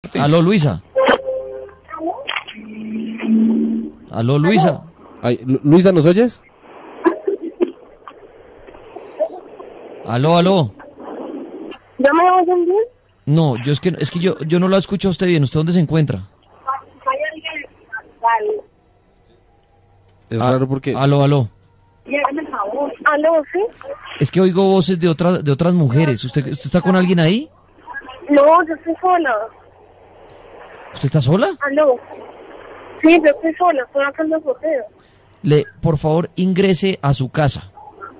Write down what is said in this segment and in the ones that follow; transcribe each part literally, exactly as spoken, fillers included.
Aló, Luisa. Aló, Luisa. Ay, Lu- Luisa, ¿nos oyes? Aló, aló. ¿Ya me oyen bien? No, yo es que es que yo yo no la escucho a usted bien. ¿Usted dónde se encuentra? Es Ah, raro porque... Aló, aló. ¿Aló, sí? Es que oigo voces de otras de otras mujeres. ¿Usted usted está con alguien ahí? No, yo estoy sola. ¿Usted está sola? ¿Aló? Sí, yo estoy sola, estoy acá en la azotea. Le, por favor, ingrese a su casa.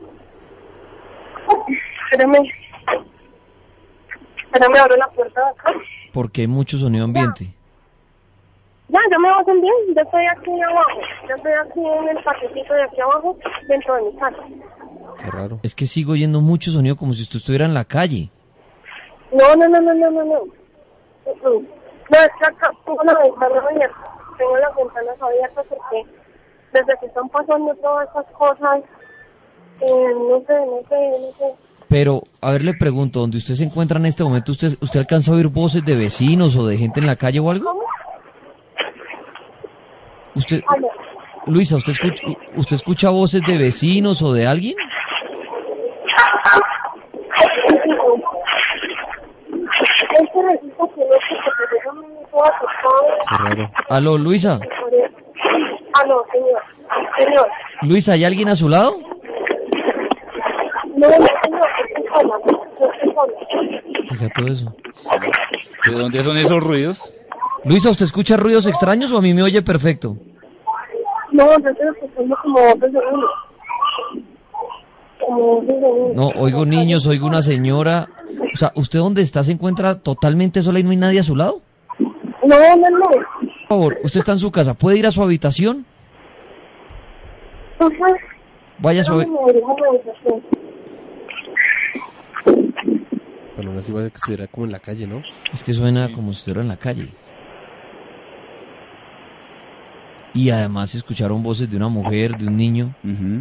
Espérame. Espérame, abro la puerta de acá. Porque hay mucho sonido ambiente. Ya, ya me oyen bien, yo estoy aquí abajo. Yo estoy aquí en el paquetito de aquí abajo, dentro de mi casa. Qué raro. Es que sigo oyendo mucho sonido como si usted estuviera en la calle. No, no, no, no, no, no, no. Uh-uh. No, es que acá tengo la ventana abierta. Tengo las ventanas abiertas porque desde que están pasando todas esas cosas, eh, no sé, no sé, no sé. Pero, a ver, le pregunto, ¿dónde usted se encuentra en este momento? ¿Usted usted alcanza a oír voces de vecinos o de gente en la calle o algo? ¿Cómo? ¿Usted, Aló. Luisa, ¿usted escucha, usted escucha voces de vecinos o de alguien? Es que resulta que no sé, porque yo me estoy acostado. Qué raro. Aló, Luisa. Aló, señor. Señor. Luisa, ¿hay alguien a su lado? No, no, señor, yo estoy sola. Yo estoy sola. Oiga, todo eso. ¿De dónde son esos ruidos? Luisa, ¿usted escucha ruidos extraños o a mí me oye perfecto? No, yo estoy escuchando como voces de uno. Como voces de uno. No, oigo niños, oigo una señora. O sea, ¿usted dónde está se encuentra totalmente sola y no hay nadie a su lado? No, no, no. Por favor, usted está en su casa, ¿puede ir a su habitación? Ajá. Vaya a su No habi- me dirijo a la habitación. Pero aún así parece que estuviera como en la calle, ¿no? Es que suena como si estuviera en la calle. Y además escucharon voces de una mujer, de un niño. Ujú.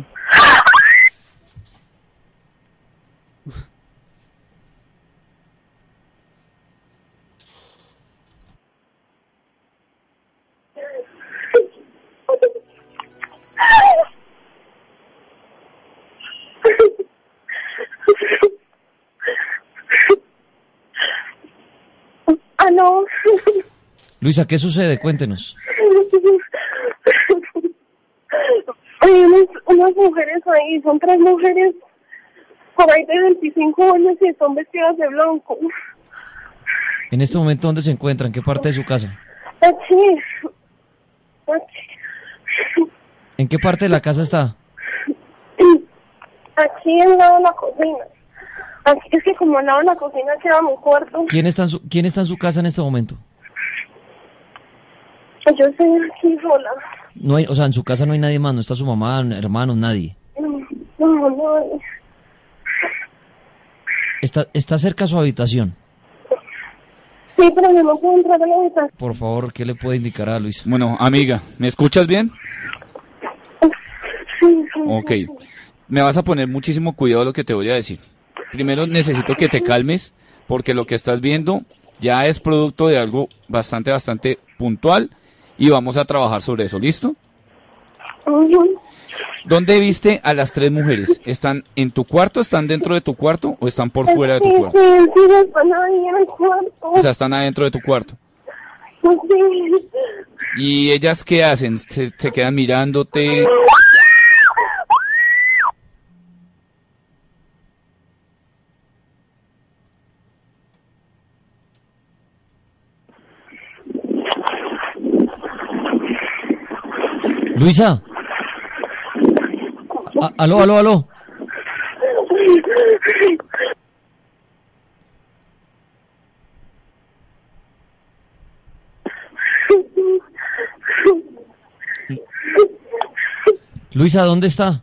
Aló. Luisa, ¿qué sucede? Cuéntenos. Hay unas, unas mujeres ahí, son tres mujeres por ahí de veinticinco años y están vestidas de blanco. En este momento, ¿dónde se encuentran? ¿En qué parte de su casa? Aquí. Aquí. ¿En qué parte de la casa está? Aquí al lado de la cocina. Aquí, es que como al lado de la cocina queda mi cuarto. ¿Quién está en su, ¿quién está en su casa en este momento? Yo estoy aquí sola. No hay, o sea, en su casa no hay nadie más, no está su mamá, hermanos, nadie. No, no, no. Está, está cerca a su habitación. Sí, pero yo no puedo entrar a la habitación. Por favor, ¿qué le puede indicar a Luisa? Bueno, amiga, ¿me escuchas bien? Sí, sí. Ok. sí, sí. Me vas a poner muchísimo cuidado lo que te voy a decir. Primero necesito que te calmes porque lo que estás viendo ya es producto de algo bastante, bastante puntual y vamos a trabajar sobre eso. ¿Listo? Ujú. ¿Dónde viste a las tres mujeres? ¿Están en tu cuarto, están dentro de tu cuarto o están por fuera de tu Sí, cuarto? sí, sí, están ahí en el cuarto. O sea, están adentro de tu cuarto. Sí. ¿Y ellas qué hacen? ¿Se, se quedan mirándote? Luisa. A- aló, aló, aló. Luisa, ¿dónde está?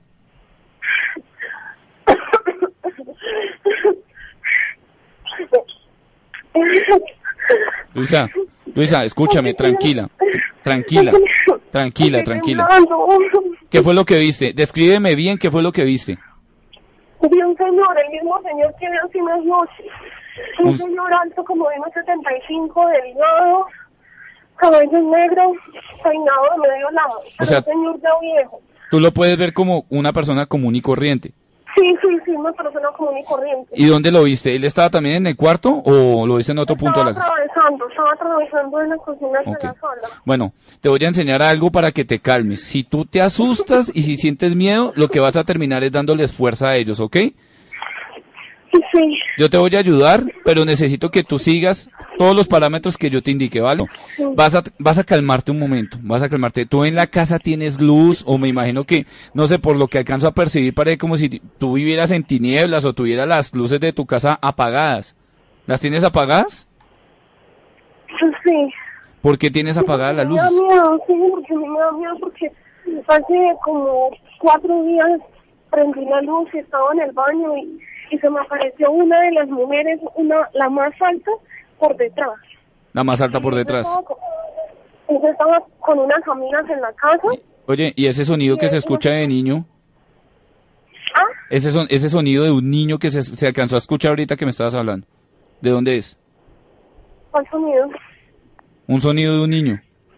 Luisa, Luisa, escúchame, tranquila, tranquila, tranquila, tranquila. ¿Qué fue lo que viste? Descríbeme bien qué fue lo que viste. Vi un señor, el mismo señor que veo hace unas noches. Un Un- señor alto como de uno setenta y cinco, delgado, cabello negro, peinado de medio lado. Pero sea- un señor ya viejo. Tú lo puedes ver como una persona común y corriente. Sí, sí, sí, una persona común y corriente. ¿Y dónde lo viste? ¿Él estaba también en el cuarto o lo viste en otro punto de Estaba la casa? atravesando, estaba atravesando en la cocina hacia Ok. la sala. Bueno, te voy a enseñar algo para que te calmes. Si tú te asustas y si sientes miedo, lo que vas a terminar es dándoles fuerza a ellos, ¿ok? Sí, Yo te voy a ayudar, pero necesito que tú sigas todos los parámetros que yo te indique, ¿vale? Vas a, vas a calmarte un momento, vas a calmarte. Tú en la casa tienes luz, o me imagino que, no sé, por lo que alcanzo a percibir, parece como si tú vivieras en tinieblas o tuvieras las luces de tu casa apagadas. ¿Las tienes apagadas? sí. ¿Por qué tienes apagadas las Me da luces? miedo, sí, porque me da miedo porque hace como cuatro días prendí la luz y estaba en el baño y, y se me apareció una de las mujeres, una la más alta, por detrás. La más alta por detrás. Ella estaba con- ella estaba con unas amigas en la casa. Oye, ¿y ese sonido que se escucha de niño? Ah, Ese, son, ese sonido de un niño que se, se alcanzó a escuchar ahorita que me estabas hablando. ¿De dónde es? ¿cuál sonido? Un sonido de un niño.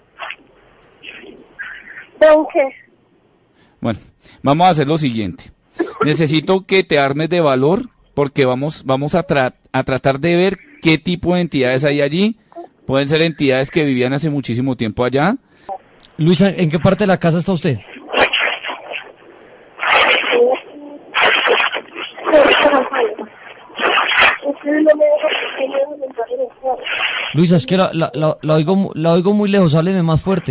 ¿De un qué? Bueno, vamos a hacer lo siguiente. Necesito que te armes de valor porque vamos, vamos a, tra- a tratar de ver qué tipo de entidades hay allí. Pueden ser entidades que vivían hace muchísimo tiempo allá. Luisa, ¿en qué parte de la casa está usted? Ustedes no me dejan que me dejen entrar en el cuarto. Luisa, es que la, la, la, la oigo, mu- la oigo muy lejos, hábleme más fuerte.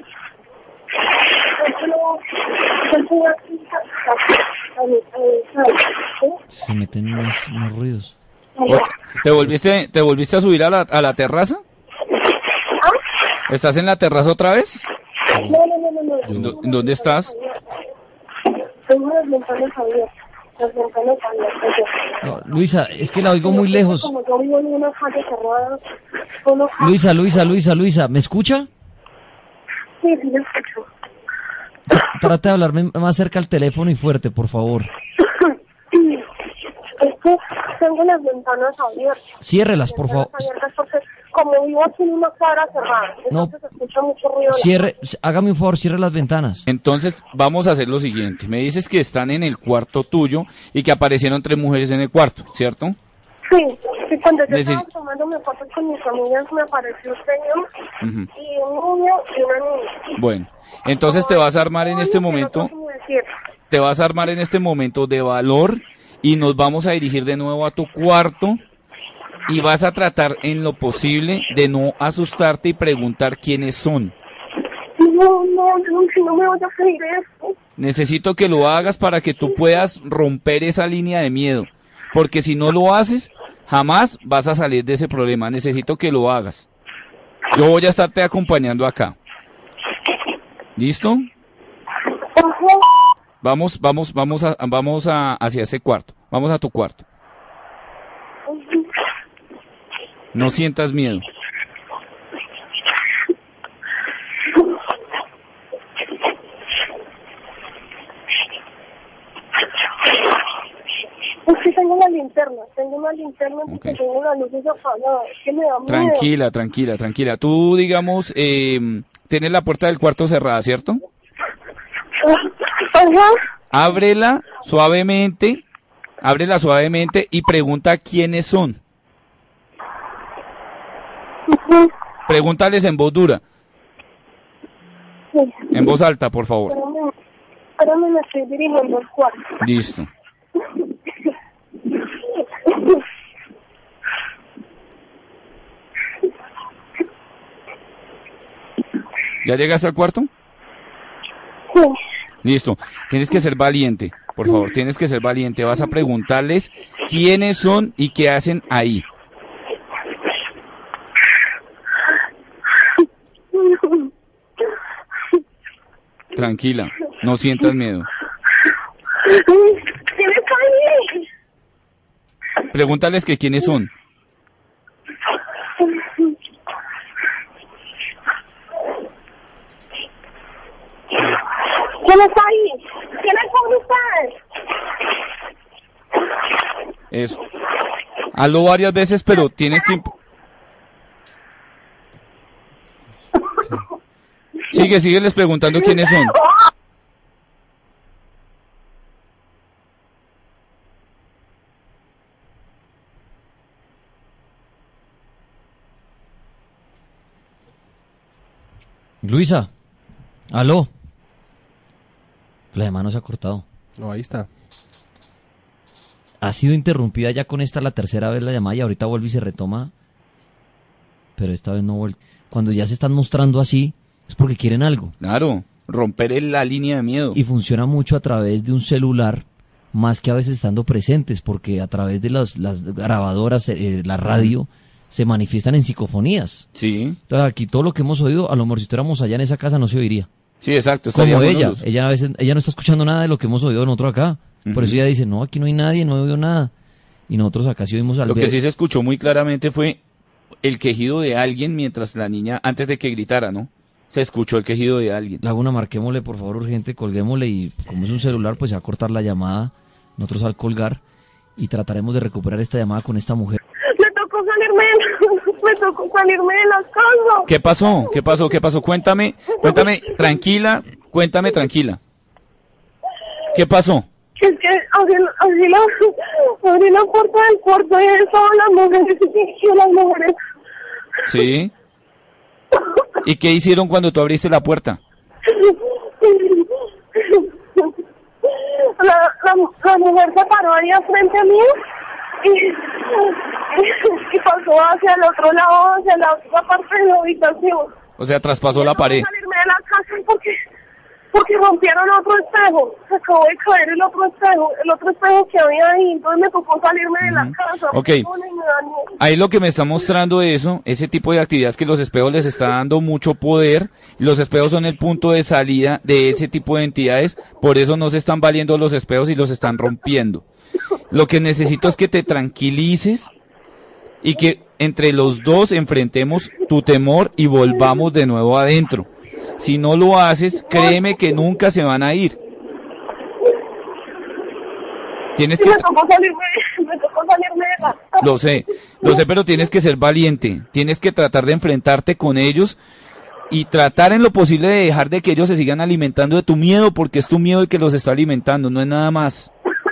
Yo no- yo estoy aquí, a mi- a mi sala, ¿sí? Se meten unos, unos ruidos. O- ¿Te volviste, te volviste a subir a la, a la terraza? ¿Ah? ¿Estás en la terraza otra vez? No, no, no, no, no. ¿En dó- en dónde estás? Tengo las ventanas abiertas. Las ventanas abiertas. No, Luisa, es que la oigo muy lejos. Como yo vivo en una calle cerrada, solo... Luisa, Luisa, Luisa, Luisa, ¿me escucha? Sí, sí, lo escucho. Trata de hablarme más cerca al teléfono y fuerte, por favor. Es que tengo las ventanas abiertas. Ciérrelas, por favor. Ventanas abiertas porque como vivo aquí en una cuadra cerrada, No. entonces se escucha mucho ruido. Cierre, hágame un favor, cierre las ventanas. Entonces, vamos a hacer lo siguiente. Me dices que están en el cuarto tuyo y que aparecieron tres mujeres en el cuarto, ¿cierto? Sí, sí, cuando yo Neces- estaba tomando mis fotos con mis amigas me apareció un señor Ujú. y un niño y una niña. Bueno, entonces te vas a armar en este momento, No sé cómo decir. te vas a armar en este momento de valor y nos vamos a dirigir de nuevo a tu cuarto y vas a tratar en lo posible de no asustarte y preguntar quiénes son. No, no, no, si no me voy a creer esto. Necesito que lo hagas para que tú puedas romper esa línea de miedo, porque si no lo haces, jamás vas a salir de ese problema. Necesito que lo hagas. Yo voy a estarte acompañando acá. ¿Listo? Ajá. Vamos, vamos, vamos a, vamos a, hacia ese cuarto. Vamos a tu cuarto. No sientas miedo. Es que tengo una linterna, tengo una linterna porque Ok. tengo las luces apagadas. Es que me da miedo. Tranquila, tranquila, tranquila. Tú, digamos, eh, tienes la puerta del cuarto cerrada, ¿cierto? Ajá. Ábrela suavemente, ábrela suavemente y pregunta quiénes son. Ujú. Pregúntales en voz dura, Sí. en voz alta, por favor. Espérame, espérame, me estoy dirigiendo al cuarto. Listo. ¿Ya llegaste al cuarto? Sí. Listo. Tienes que ser valiente, por favor, tienes que ser valiente. Vas a preguntarles quiénes son y qué hacen ahí. Tranquila, no sientas miedo. ¿Quién está ahí? Pregúntales que quiénes son. ¿Quién está ahí? ¿Quiénes son ustedes? Eso. Hazlo varias veces, pero tienes que... imp- Sigue, sigue les preguntando quiénes son. Luisa, aló. La llamada no se ha cortado. No, ahí está. Ha sido interrumpida ya con esta la tercera vez la llamada y ahorita vuelve y se retoma. Pero esta vez no vuelve. Cuando ya se están mostrando así, es porque quieren algo. Claro, romper el- la línea de miedo. Y funciona mucho a través de un celular, más que a veces estando presentes, porque a través de las, las grabadoras, eh, la radio, se manifiestan en psicofonías. Sí, Entonces aquí todo lo que hemos oído, a lo mejor si estuviéramos allá en esa casa no se oiría. sí, exacto. Como estaríamos ella, solos. ella a veces, ella no está escuchando nada de lo que hemos oído nosotros acá. Por eso Ujú. ella dice, no, aquí no hay nadie, no he oído nada. Y nosotros acá sí oímos al Lo que ver- sí se escuchó muy claramente fue el quejido de alguien mientras la niña, antes de que gritara, ¿no? Se escuchó el quejido de alguien. Laguna, marquémosle por favor urgente, colguémosle y como es un celular, pues se va a cortar la llamada, nosotros al colgar y trataremos de recuperar esta llamada con esta mujer. Me tocó salirme, de- me tocó salirme de la casa. ¿Qué pasó? ¿Qué pasó? ¿Qué pasó? Cuéntame, cuéntame, tranquila, cuéntame tranquila. ¿Qué pasó? Es que abrí, abrí, la, abrí la puerta del cuarto y ahí estaban las mujeres y las mujeres. Sí. ¿Y qué hicieron cuando tú abriste la puerta? La, la, la mujer se paró ahí frente a mí y, y, y pasó hacia el otro lado, hacia la otra parte de la habitación. O sea, traspasó la pared. Salirme de la casa porque, porque rompieron otro espejo. Se acabó de caer el otro espejo, el otro espejo que había ahí. Entonces me tocó salirme de la Ujú. casa. Ok. Me pone y me dañó. Ahí lo que me está mostrando eso, ese tipo de actividades que los espejos les está dando mucho poder. Los espejos son el punto de salida de ese tipo de entidades. Por eso no se están valiendo los espejos y los están rompiendo. Lo que necesito es que te tranquilices y que entre los dos enfrentemos tu temor y volvamos de nuevo adentro. Si no lo haces, créeme que nunca se van a ir. Tienes Y que... me tocó salirme, me tocó salirme de la casa. Lo sé, lo sé, pero tienes que ser valiente. Tienes que tratar de enfrentarte con ellos y tratar en lo posible de dejar de que ellos se sigan alimentando de tu miedo, porque es tu miedo el que los está alimentando, no es nada más.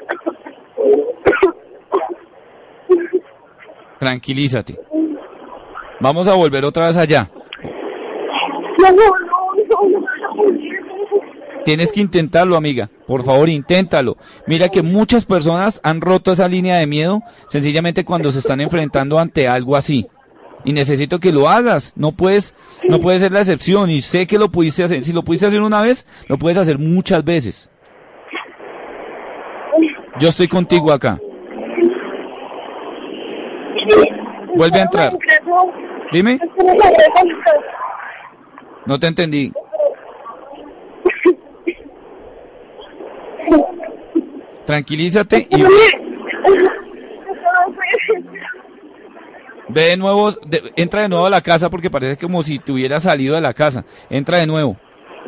Tranquilízate. Vamos a volver otra vez allá. No, no, no, no, no, no. Tienes que intentarlo, amiga. Por favor, inténtalo. Mira que muchas personas han roto esa línea de miedo sencillamente cuando se están enfrentando ante algo así. Y necesito que lo hagas. No puedes, no puedes ser la excepción. Y sé que lo pudiste hacer. Si lo pudiste hacer una vez, lo puedes hacer muchas veces. Yo estoy contigo acá. Vuelve a entrar. Dime. No te entendí. Tranquilízate y ve de nuevo, de- entra de nuevo a la casa porque parece como si te hubieras salido de la casa. Entra de nuevo.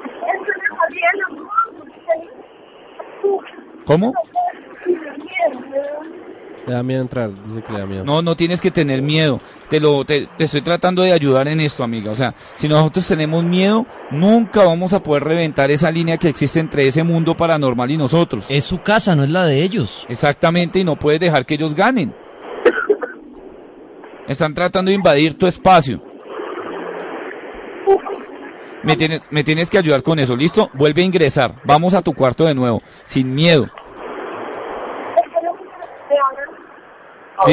¿Cómo? Le da miedo entrar, dice que le da miedo. No, no tienes que tener miedo. Te lo, te, te estoy tratando de ayudar en esto, amiga. O sea, si nosotros tenemos miedo, nunca vamos a poder reventar esa línea que existe entre ese mundo paranormal y nosotros. Es su casa, no es la de ellos. Exactamente, y no puedes dejar que ellos ganen. Están tratando de invadir tu espacio. Me tienes, me tienes que ayudar con eso, ¿listo? Vuelve a ingresar. Vamos a tu cuarto de nuevo, sin miedo. Sí.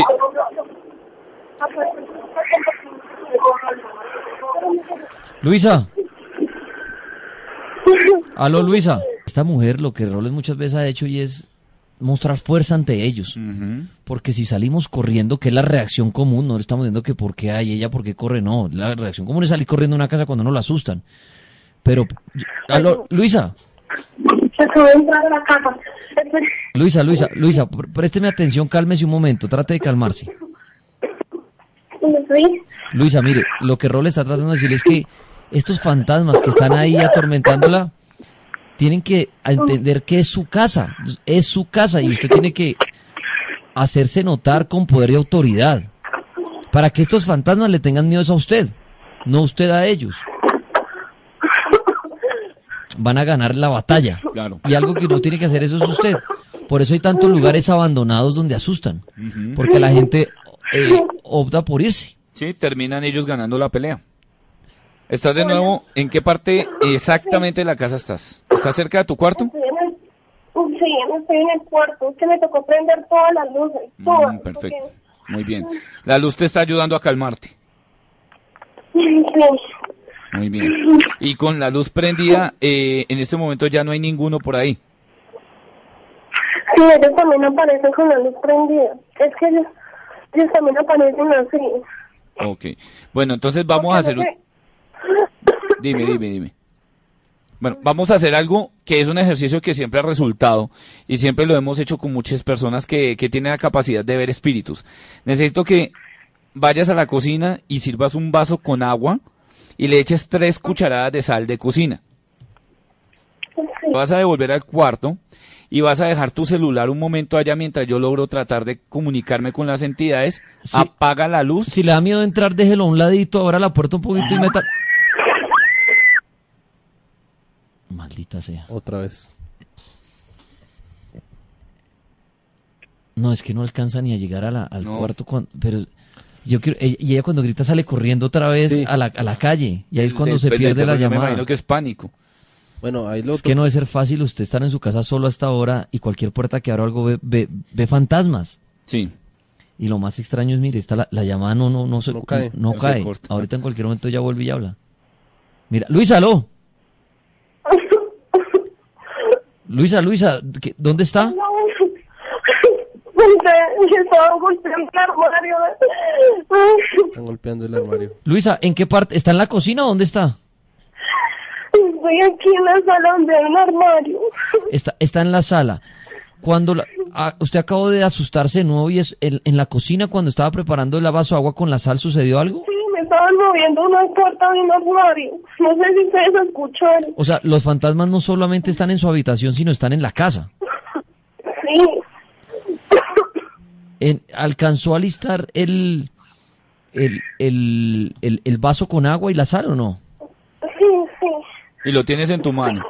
Luisa. Aló, Luisa. Esta mujer lo que Roles muchas veces ha hecho y es mostrar fuerza ante ellos. Ujú. Porque si salimos corriendo, que es la reacción común, no le estamos diciendo que por qué hay ella, por qué corre, no. La reacción común es salir corriendo a una casa cuando no la asustan. Pero, aló, Luisa. Se acabó de entrar a la casa. Espere. Luisa, Luisa, Luisa, pr- présteme atención, cálmese un momento, trate de calmarse. ¿Dónde estoy? Luisa, mire, lo que Rol está tratando de decir es que estos fantasmas que están ahí atormentándola tienen que entender que es su casa, es su casa y usted tiene que hacerse notar con poder y autoridad, para que estos fantasmas le tengan miedo a usted, no usted a ellos. Van a ganar la batalla. Claro. Y algo que no tiene que hacer eso es usted. Por eso hay tantos lugares abandonados donde asustan, Ujú. porque la gente eh, opta por irse. Sí, terminan ellos ganando la pelea. ¿Estás de nuevo? ¿En qué parte exactamente de la casa estás? ¿Estás cerca de tu cuarto? Estoy en el, sí, estoy en el cuarto. Es que me tocó prender todas las luces. Todas. Mm, perfecto. porque- Muy bien. La luz te está ayudando a calmarte. Sí. Muy bien. Y con la luz prendida, eh, en este momento ya no hay ninguno por ahí. Sí, ellos también aparecen con la luz prendida. Es que ellos, ellos también aparecen así. Ok. Bueno, entonces vamos a hacer un... Porque Dime, dime, dime. Bueno, vamos a hacer algo que es un ejercicio que siempre ha resultado y siempre lo hemos hecho con muchas personas que, que tienen la capacidad de ver espíritus. Necesito que vayas a la cocina y sirvas un vaso con agua y le eches tres cucharadas de sal de cocina. Sí. Vas a devolver al cuarto y vas a dejar tu celular un momento allá mientras yo logro tratar de comunicarme con las entidades. Sí. Apaga la luz. Si le da miedo entrar, déjelo a un ladito, abra la puerta un poquito y meta... Maldita sea. Otra vez. No, es que no alcanza ni a llegar a la- al No. cuarto. Cuando, pero yo quiero, ella- y ella cuando grita sale corriendo otra vez Sí. a, la, a la calle. Y ahí es cuando El- se el- pierde el- la yo Me llamada. imagino que es pánico. Bueno, ahí lo Es que no debe ser fácil usted estar en su casa solo hasta ahora y cualquier puerta que abra o algo ve, ve, ve fantasmas. Sí. Y lo más extraño es, mire, está la, la llamada no, no, no, se, No cae. no No se cae. corta. Ahorita en cualquier momento ya vuelve y habla. Mira, Luisa, aló. Luisa, Luisa, ¿qué- ¿dónde está? No. Porque estaban golpeando el armario. están golpeando el armario. Luisa, ¿en qué parte? ¿Está en la cocina o dónde está? Estoy aquí en la sala donde hay un armario. Está, está en la sala. Cuando la- ah, usted acabó de asustarse de nuevo y es en, en la cocina cuando estaba preparando el vaso de agua con la sal, ¿sucedió algo? Sí, me estaban moviendo una puerta de un armario. No sé si ustedes escucharon. O sea, los fantasmas no solamente están en su habitación, sino están en la casa. Sí. En- ¿Alcanzó a listar el, el, el, el, el vaso con agua y la sal o no? Sí, sí. Y lo tienes en tu mano.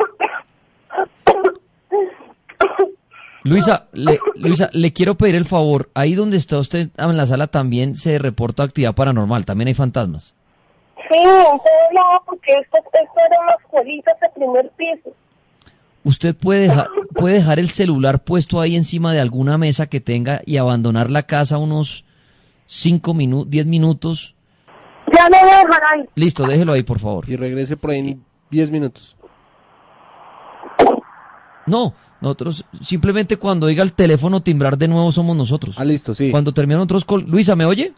Luisa, le, Luisa, le quiero pedir el favor, ahí donde está usted en la sala también se reporta actividad paranormal, también hay fantasmas. Sí, en todo lado, porque esto, esto era una escuelita de primer piso. Usted puede dejar, puede dejar el celular puesto ahí encima de alguna mesa que tenga y abandonar la casa unos cinco minutos, diez minutos. Ya lo voy a dejar ahí. Listo, déjelo ahí, por favor. Y regrese por ahí en diez minutos. No, nosotros simplemente cuando oiga el teléfono timbrar de nuevo somos nosotros. Ah, listo, sí. Cuando terminan otros col... Luisa, ¿me oye?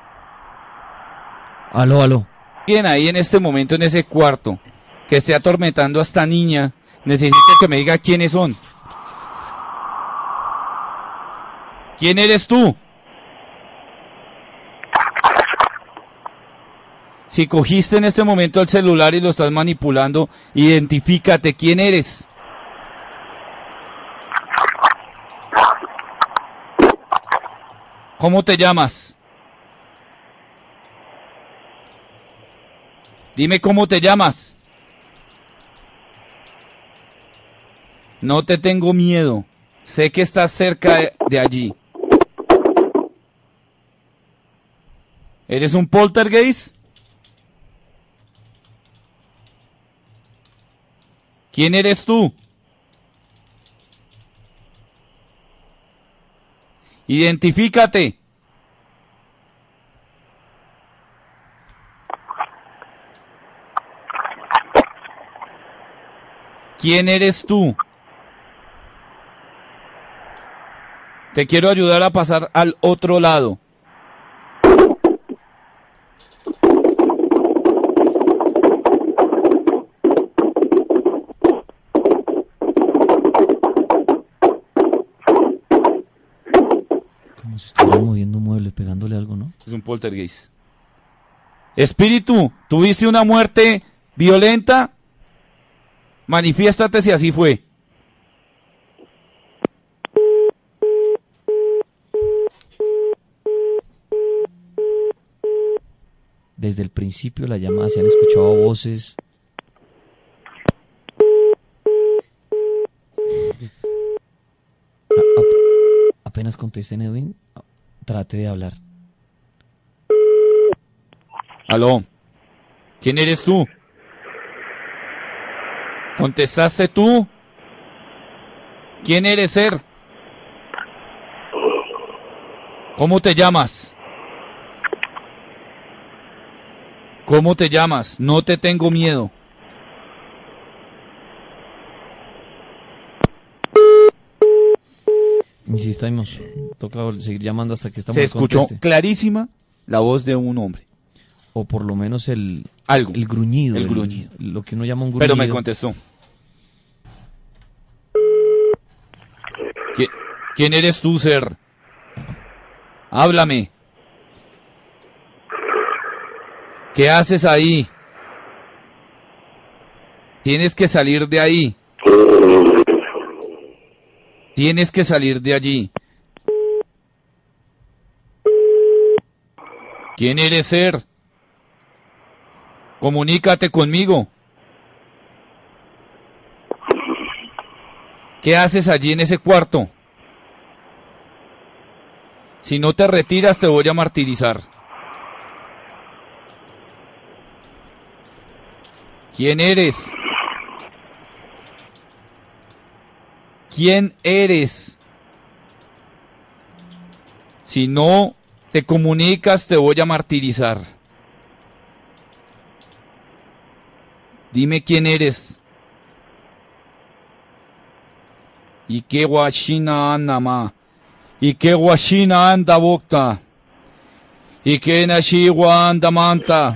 Aló, aló. Alguien ahí en este momento en ese cuarto que esté atormentando a esta niña, necesito que me diga quiénes son. ¿Quién eres tú? Si cogiste en este momento el celular y lo estás manipulando, identifícate quién eres. ¿Cómo te llamas? Dime cómo te llamas. No te tengo miedo. Sé que estás cerca de, de allí. ¿Eres un poltergeist? ¿Quién eres tú? Identifícate. ¿Quién eres tú? Te quiero ayudar a pasar al otro lado. Como si estuviera moviendo un mueble, pegándole algo, ¿no? Es un poltergeist. Espíritu, ¿tuviste una muerte violenta? Manifiéstate si así fue. Desde el principio de la llamada se han escuchado voces. A- a- apenas contesten, Edwin, trate de hablar. Aló. ¿Quién eres tú? ¿Contestaste tú? ¿Quién eres, ser? ¿Cómo te llamas? ¿Cómo te llamas? No te tengo miedo. Insistimos, toca seguir llamando hasta que esta Se mujer escuchó conteste. clarísima la voz de un hombre. O por lo menos el, Algo. el gruñido. El gruñido. Lo que uno llama un gruñido. Pero me contestó. ¿Qui- ¿Quién eres tú, ser? Háblame. ¿Qué haces ahí? Tienes que salir de ahí. Tienes que salir de allí. ¿Quién eres, ser? Comunícate conmigo. ¿Qué haces allí en ese cuarto? Si no te retiras, te voy a martirizar. ¿Quién eres? ¿Quién eres? Si no te comunicas, te voy a martirizar. Dime quién eres. ¿Y qué guachina anda, ma? ¿Y qué guachina anda, bocta? ¿Y qué nashigua anda, manta?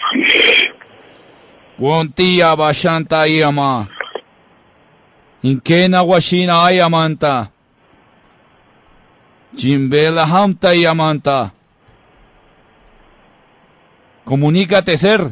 Guantía bashanta yama. ¿En qué naguachina hay amanta? Chimbela hamta yamanta. Comunícate, ser.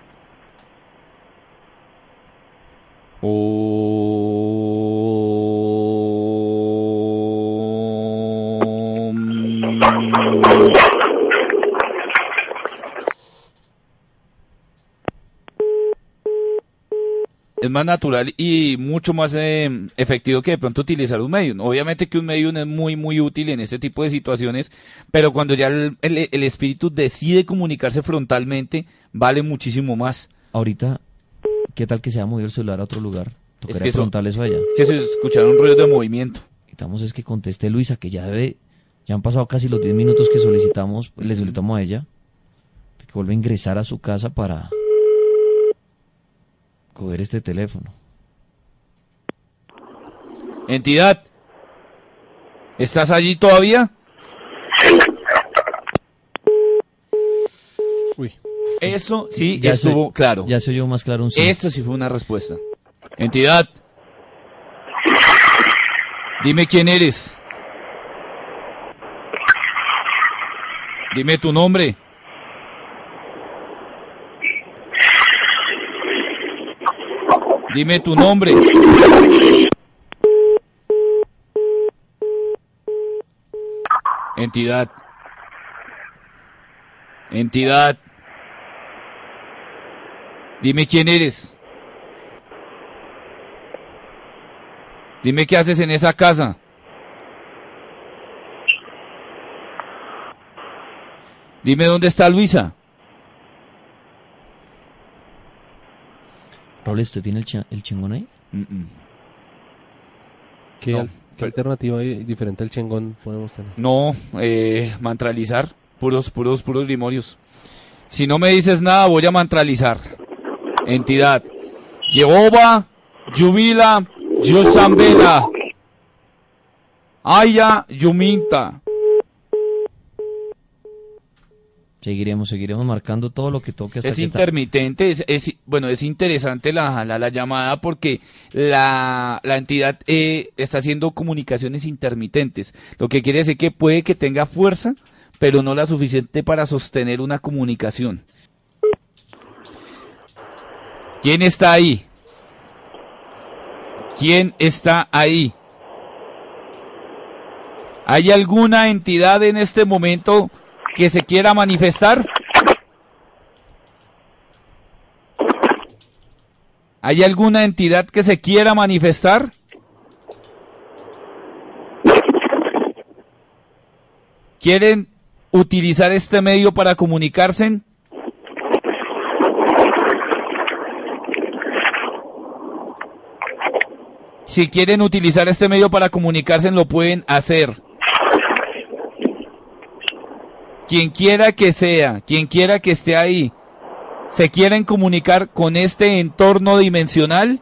Es más natural y mucho más eh, efectivo que de pronto utilizar un medium. Obviamente que un medium es muy muy útil en este tipo de situaciones, pero cuando ya el, el, el espíritu decide comunicarse frontalmente, vale muchísimo más. Ahorita, ¿qué tal que se haya movido el celular a otro lugar? Tocaría que eso- preguntarle eso allá. Que se escucharon ruidos de movimiento. Necesitamos es que conteste Luisa, que ya debe, ya han pasado casi los diez minutos que solicitamos, le solicitamos a ella, que vuelva a ingresar a su casa para coger este teléfono. Entidad, ¿estás allí todavía? Uy. Eso sí Ya estuvo se- claro. Ya se oyó más claro un sí. Esto sí fue una respuesta. Entidad, dime quién eres. Dime tu nombre. Dime tu nombre. Entidad. Entidad. Dime quién eres. Dime qué haces en esa casa. Dime dónde está Luisa. Raúl, ¿usted tiene el, cha- el chingón ahí? Mm, mm. ¿Qué, No, al- qué pero- alternativa hay diferente al chengón podemos tener? No, eh, mantralizar. Puros, puros, puros grimorios. Si no me dices nada, voy a mantralizar. Entidad. Jehová, Yubila, Yosambela. Aya, Yuminta. Seguiremos, seguiremos marcando todo lo que toque hasta Es que esta- intermitente, es, es- bueno, es interesante la, la, la llamada porque la, la entidad eh, está haciendo comunicaciones intermitentes, lo que quiere decir que puede que tenga fuerza, pero no la suficiente para sostener una comunicación. ¿Quién está ahí? ¿Quién está ahí? ¿Hay alguna entidad en este momento que se quiera manifestar? ¿Hay alguna entidad que se quiera manifestar? ¿Quieren utilizar este medio para comunicarse? Si quieren utilizar este medio para comunicarse, lo pueden hacer. Quien quiera que sea, quien quiera que esté ahí, ¿se quieren comunicar con este entorno dimensional?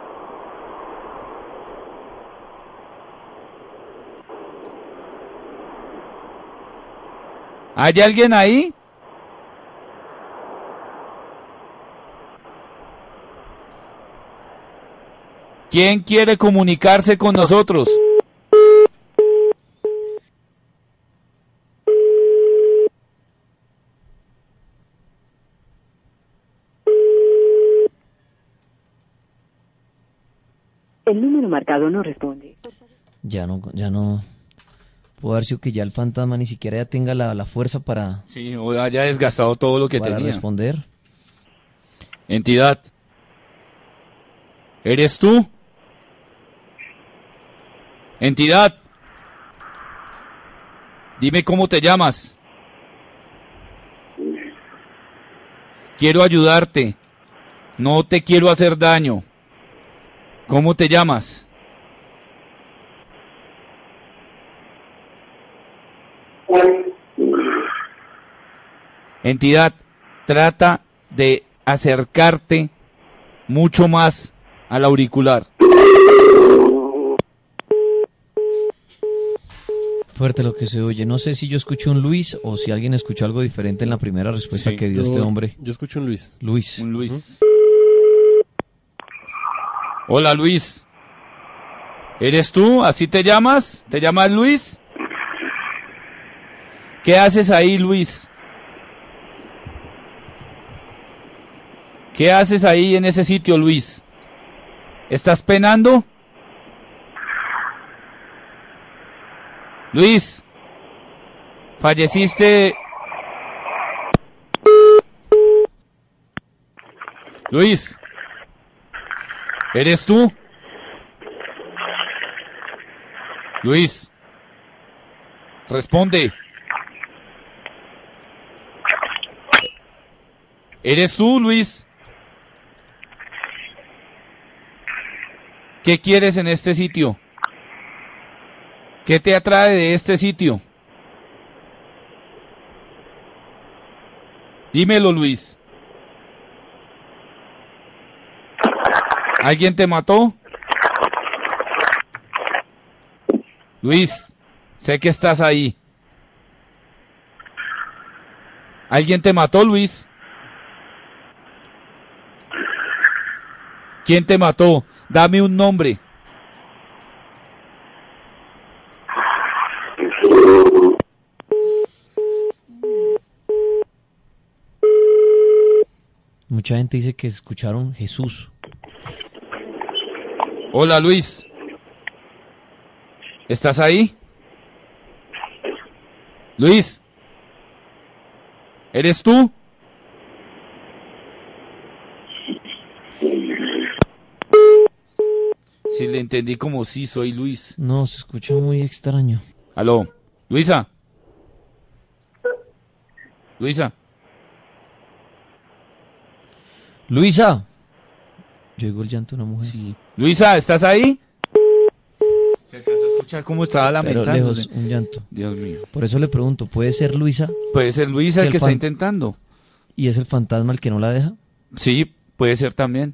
¿Hay alguien ahí? ¿Quién quiere comunicarse con nosotros? El número marcado no responde. Ya no, ya no. Puede haber sido que ya el fantasma ni siquiera ya tenga la, la fuerza para, Sí, o haya desgastado todo lo que para tenía. responder. Entidad. ¿Eres tú? Entidad. Dime cómo te llamas. Quiero ayudarte. No te quiero hacer daño. ¿Cómo te llamas? Entidad, trata de acercarte mucho más al auricular. Fuerte lo que se oye. No sé si yo escuché un Luis o si alguien escuchó algo diferente en la primera respuesta Sí, que dio Yo- este hombre. Yo escucho un Luis. Luis. Un Luis. Hola, Luis. ¿Eres tú? ¿Así te llamas? ¿Te llamas Luis? ¿Qué haces ahí, Luis? ¿Qué haces ahí en ese sitio, Luis? ¿Estás penando? Luis, falleciste. Luis, ¿eres tú? Luis, responde. ¿Eres tú, Luis? ¿Qué quieres en este sitio? ¿Qué te atrae de este sitio? Dímelo, Luis. ¿Alguien te mató? Luis, sé que estás ahí. ¿Alguien te mató, Luis? ¿Quién te mató? Dame un nombre. Mucha gente dice que escucharon Jesús. Hola, Luis. ¿Estás ahí? Luis. ¿Eres tú? Sí, le entendí como sí, soy Luis. No, se escucha muy extraño. Aló, Luisa. Luisa. Luisa. Llegó el llanto de una mujer. Sí. Luisa, ¿estás ahí? Se alcanzó a escuchar cómo estaba Pero lamentándose. lejos, un llanto. Dios mío. Por eso le pregunto, ¿puede ser Luisa Puede ser Luisa Que el el que está fan- intentando. y es el fantasma el que no la deja? Sí, puede ser también.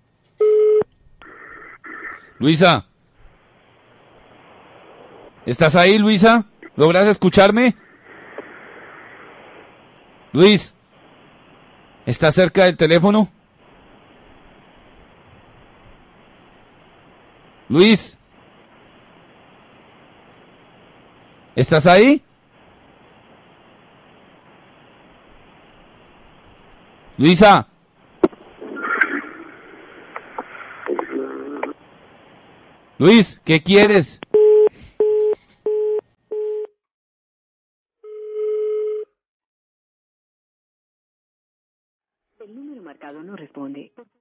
Luisa. ¿Estás ahí, Luisa? ¿Logras escucharme? Luis. ¿Estás cerca del teléfono? Luis. ¿Estás ahí? Luisa. Luis, ¿qué quieres? El número marcado no responde.